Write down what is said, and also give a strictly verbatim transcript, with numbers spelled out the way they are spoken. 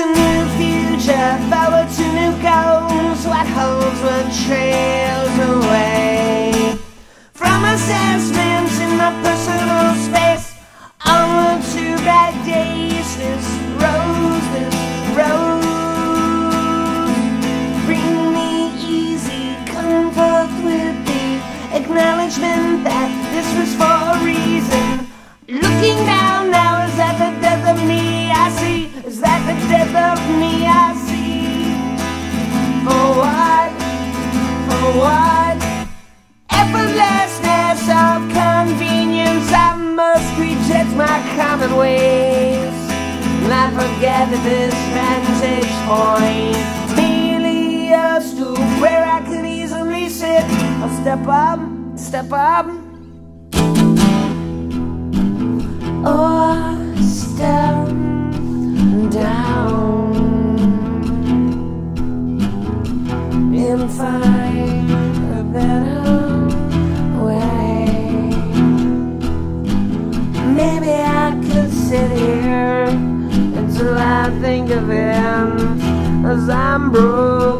new future, forward to new goals. What holds what trails away from assessments in the personal space. Onward to bright days, this rose, this rose. Bring me easy comfort with the acknowledgement that this was for a reason. Looking down now, is that the death of me I see? Is that the death of me I see? For what? For what? Effortlessness of convenience, I must reject my common ways. And I forget that this vantage point merely a stool where I could easily sit. I'll step up, step up, or step down and find a better way. Maybe I could sit here until I think of him as I'm broke.